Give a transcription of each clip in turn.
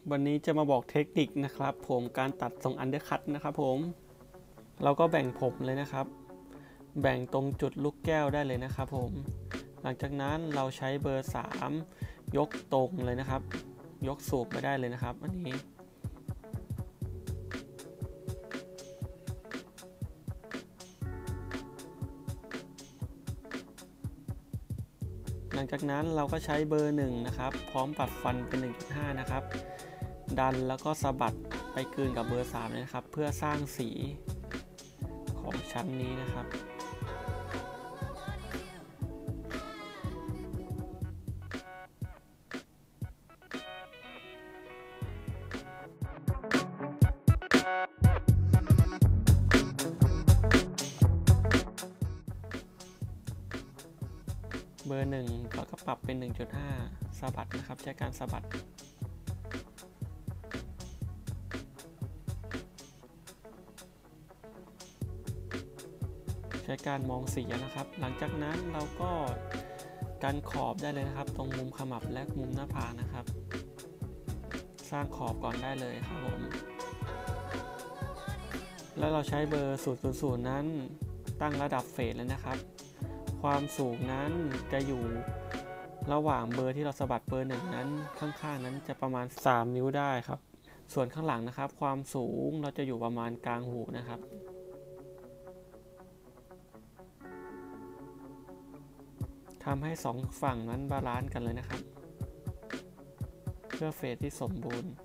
วันนี้จะมาบอกเทคนิคนะครับผมการตัดทรงอันเดอร์คัตนะครับผมเราก็แบ่งผมเลยนะครับแบ่งตรงจุดลูกแก้วได้เลยนะครับผมหลังจากนั้นเราใช้เบอร์3ยกตรงเลยนะครับยกสูบไปได้เลยนะครับอันนี้หลังจากนั้นเราก็ใช้เบอร์1นะครับพร้อมปรับฟันเป็น 1.5 นะครับดันแล้วก็สะบัดไปกลืนกับเบอร์3เลยนะครับเพื่อสร้างสีของชั้นนี้นะครับเบอร์1เราก็ปรับเป็น 1.5 สะบัดนะครับใช้การสะบัดใช้การมองสีนะครับหลังจากนั้นเราก็กันขอบได้เลยนะครับตรงมุมขมับและมุมหน้าผากนะครับสร้างขอบก่อนได้เลยครับผมแล้วเราใช้เบอร์ 000 นั้นตั้งระดับเฟสเลยนะครับความสูงนั้นจะอยู่ระหว่างเบอร์ที่เราสะบัดเบอร์1นั้นข้างๆนั้นจะประมาณ3นิ้วได้ครับส่วนข้างหลังนะครับความสูงเราจะอยู่ประมาณกลางหูนะครับทำให้2ฝั่งนั้นบาลานซ์กันเลยนะครับเพื่อเฟสที่สมบูรณ์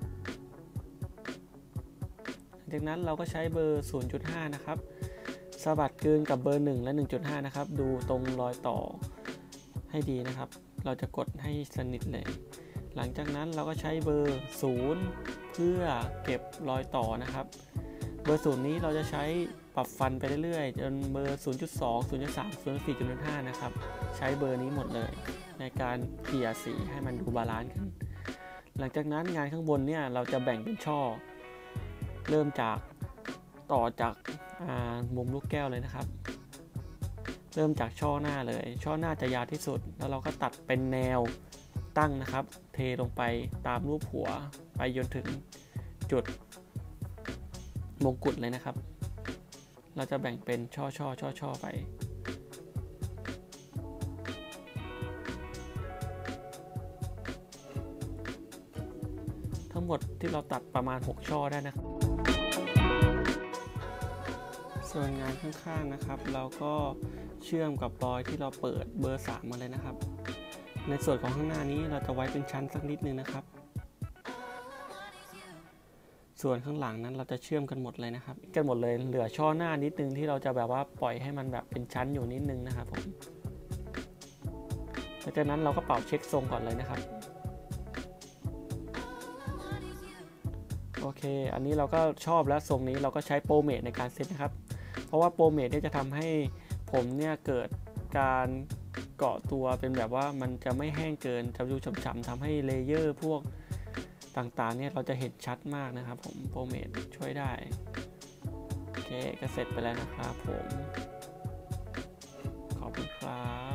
จากนั้นเราก็ใช้เบอร์ 0.5 นะครับสะบัดกลืนกับเบอร์1และ 1.5 นะครับดูตรงรอยต่อให้ดีนะครับเราจะกดให้สนิทเลยหลังจากนั้นเราก็ใช้เบอร์0เพื่อเก็บรอยต่อนะครับเบอร์0นี้เราจะใช้ปรับฟันไปเรื่อยๆจนเบอร์ 0.2 0.3 0.4 0.5 นะครับใช้เบอร์นี้หมดเลยในการเกลี่ยสีให้มันดูบาลานซ์กันหลังจากนั้นงานข้างบนเนี่ยเราจะแบ่งเป็นช่อเริ่มจากต่อจากมุมลูกแก้วเลยนะครับเริ่มจากช่อหน้าเลยช่อหน้าจะยาวที่สุดแล้วเราก็ตัดเป็นแนวตั้งนะครับเทลงไปตามรูปหัวไปจนถึงจุดมงกุฎเลยนะครับเราจะแบ่งเป็นช่อไปทั้งหมดที่เราตัดประมาณ6ช่อได้นะครับส่วนงานข้างๆนะครับเราก็เชื่อมกับรอยที่เราเปิดเบอร์3มาเลยนะครับในส่วนของข้างหน้านี้เราจะไว้เป็นชั้นสักนิดนึงนะครับส่วนข้างหลังนั้นเราจะเชื่อมกันหมดเลยนะครับกันหมดเลยเหลือช่อหน้านิดนึงที่เราจะแบบว่าปล่อยให้มันแบบเป็นชั้นอยู่นิดนึงนะครับผมหลังจากนั้นเราก็เป่าเช็คทรงก่อนเลยนะครับโอเคอันนี้เราก็ชอบแล้วทรงนี้เราก็ใช้โปรเมทในการเซตนะครับเพราะว่าโปรเมทเนี่ยจะทำให้ผมเนี่ยเกิดการเกาะตัวเป็นแบบว่ามันจะไม่แห้งเกินจะดูฉ่ำๆทำให้เลเยอร์พวกต่างๆเนี่ยเราจะเห็นชัดมากนะครับผมโปรเมทช่วยได้โอเคก็เสร็จไปแล้วนะครับผมขอบคุณครับ